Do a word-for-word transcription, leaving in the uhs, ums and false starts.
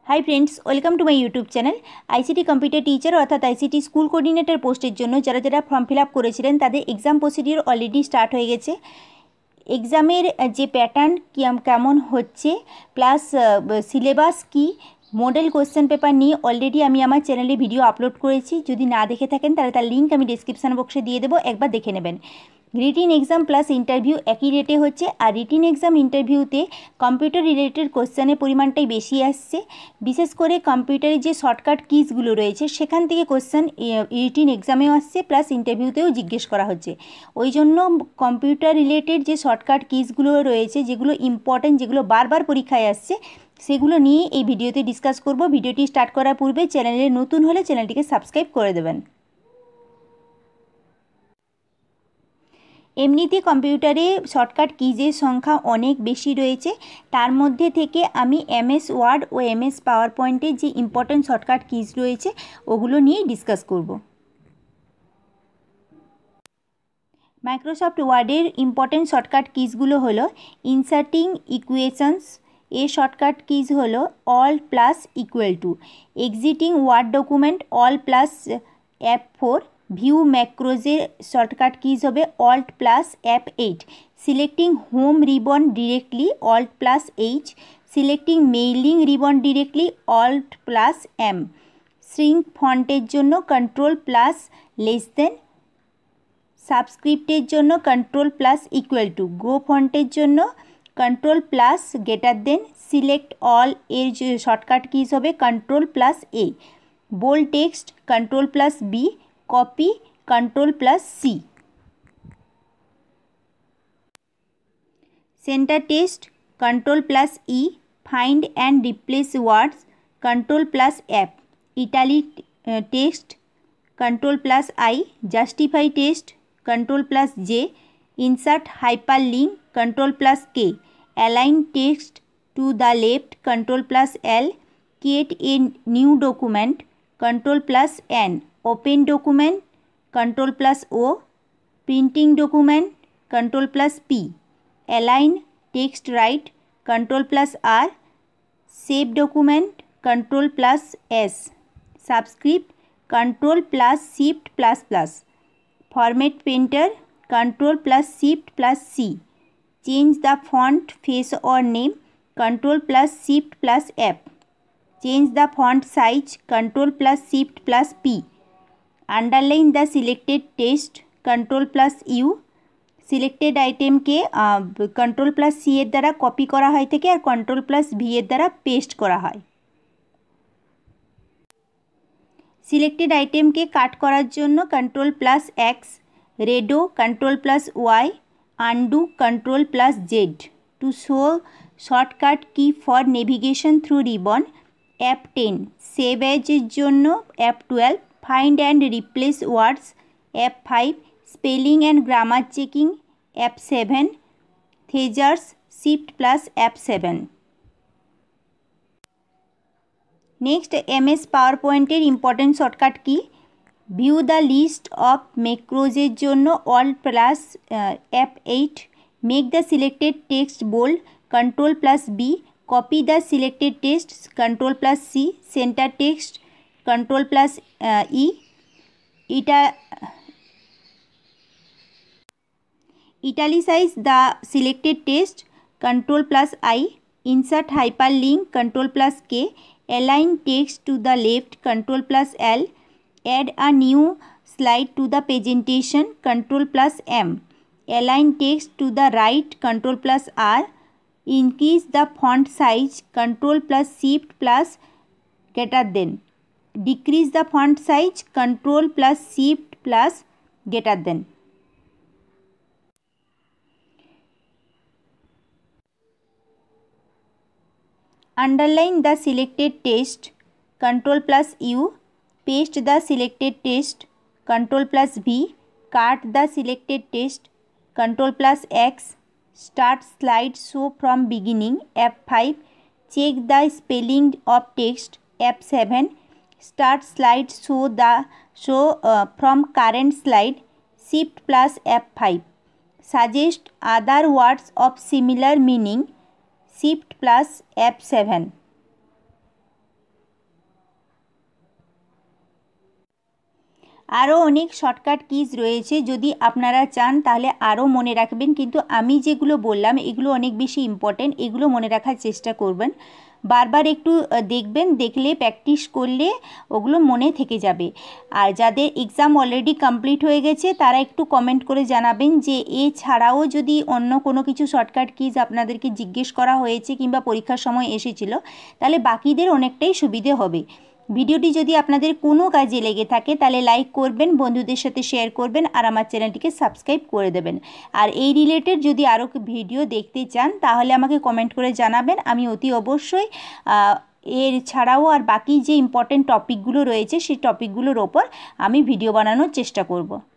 High friends welcome to my YouTube channel ICT computer teacher अर्थात ICT school coordinator पोस्टर जो जरा जरा फर्म फिल आप करेছিলেন তাদের एग्जाम प्रसिडियर अलरेडी स्टार्ट हो गए। एग्जामेर जे पैटार्न केमन होच्छे प्लस सिलेबास की मॉडल क्वेश्चन पेपर नहीं अलरेडी आमी आमार चैनेले भिडियो आपलोड करेছি। যদি ना देखे থাকেন তাহলে তার लिंक आमी डेसक्रिप्शन बक्से दिए देव, एकबार देखे नेबेन। रिटिन एग्जाम प्लस इंटरव्यू एक ही रेटे होच्छे और रिटिन एग्जाम इंटरव्यूते कम्पिউটার रिलेटेड क्वेश्चन परिमाणटाई बेशी आसছে। विशेष करे कम्पिউটারে जे शर्टकाट किजगुलो रयेछे सेखान थेके क्वेश्चन रिटिन एग्जामेও आसছে प्लस इंटरव्यूतेও जिज्ञेस करा होच्छे। ओई जोन्नो कम्पिউটার रिलेटेड जे शर्टकाट किजगुलो रयेछे जेगुलो इम्पोर्टेंट जेगुलो बार बार परीक्षाय आसছে সেগুলো নিয়ে এই ভিডিওতে ডিসকাস করব। ভিডিওটি স্টার্ট করার পূর্বে চ্যানেলে নতুন হলে চ্যানেলটিকে সাবস্ক্রাইব করে দেবেন। এমনিতে কম্পিউটারে শর্টকাট কিজের সংখ্যা অনেক বেশি রয়েছে, তার মধ্যে থেকে আমি এমএস ওয়ার্ড ও এমএস পাওয়ার পয়েন্টে যে ইম্পর্টেন্ট শর্টকাট কিজ রয়েছে ওগুলো নিয়ে ডিসকাস করব। মাইক্রোসফট ওয়ার্ডের ইম্পর্টেন্ট শর্টকাট কিজগুলো হলো ইনসার্টিং ইকুয়েশনস, ए शर्टकाट कीज हलो alt plus equal to, exiting word document alt plus F four, view ম্যাক্রোজের শর্টকাট কিজ হবে alt plus F eight, selecting home ribbon directly alt plus H, selecting mailing ribbon directly alt plus M, shrink ফন্টের জন্য control plus less than, সাবস্ক্রিপ্টের জন্য control plus equal to, grow ফন্টের জন্য control plus greater than, select all एर जो shortcut keys होबे control plus A, bold text control plus B, copy control plus C, center text control plus E, find and replace words control plus F, italic text control plus I, justify text control plus J, insert hyperlink control plus K, align text to the left control plus L, create a new document control plus N, open document control plus O, printing document control plus P, align text right control plus R, save document control plus S, subscript control plus shift plus plus, format painter control plus shift plus C, change the font face और name control plus shift plus F, change the font size control plus shift plus P, underline the selected text control plus U, selected item के control plus C एर द्वारा कपि करा हय थेके और control plus भि एर द्वारा पेस्ट करा हय। सिलेक्टेड आइटेम के काट करार जोन्नो control plus X, redo control plus Y, undo control plus Z, to show shortcut key for navigation through ribbon F ten, save एजर जोन्नो F twelve, find and replace words F five, spelling and grammar checking F seven, thesaurus shift plus F seven. Next M S power पॉइंटर important shortcut key view the list of ম্যাক্রোজের জন্য alt plus F eight, make the selected text bold control plus B, copy the selected text control plus C, center text control plus E, इटा italicize the selected text control plus I, insert hyperlink control plus K, align text to the left control plus L, add a new slide to the presentation control plus M, align text to the right control plus R, increase the font size control plus shift plus greater than, decrease the font size control plus shift plus greater than, underline the selected text control plus U, paste the selected text control plus V, cut the selected text control plus X, start slide show from beginning F five, check the spelling of text F seven, start slide show the show uh, from current slide shift plus F five, suggest other words of similar meaning shift plus F seven। আরও অনেক shortcut keys রয়েছে, যদি আপনারা চান তাহলে আরও মনে রাখবেন, কিন্তু আমি যেগুলো বললাম এগুলো অনেক বেশি ইম্পর্টেন্ট, এগুলো মনে রাখার চেষ্টা করবেন। বারবার একটু দেখবেন, দেখলে প্র্যাকটিস করলে ওগুলো মনে থেকে যাবে। আর যাদের এক্সাম অলরেডি কমপ্লিট হয়ে গেছে তারা একটু কমেন্ট করে জানাবেন যে এছাড়াও যদি অন্য কোনো কিছু শর্টকাট কিজ আপনাদেরকে জিজ্ঞেস করা হয়েছে কিংবা পরীক্ষার সময় এসেছিল, তাহলে বাকিদের অনেকটাই সুবিধে হবে। ভিডিওটি যদি আপনাদের কোনো কাজে লেগে থাকে তাহলে লাইক করবেন, বন্ধুদের সাথে শেয়ার করবেন আর আমার চ্যানেলটিকে সাবস্ক্রাইব করে দেবেন। আর এই রিলেটেড যদি আরও ভিডিও দেখতে চান তাহলে আমাকে কমেন্ট করে জানাবেন, আমি অতি অবশ্যই এর ছাড়াও আর বাকি যে ইম্পর্টেন্ট টপিকগুলো রয়েছে সেই টপিকগুলোর ওপর আমি ভিডিও বানানোর চেষ্টা করব।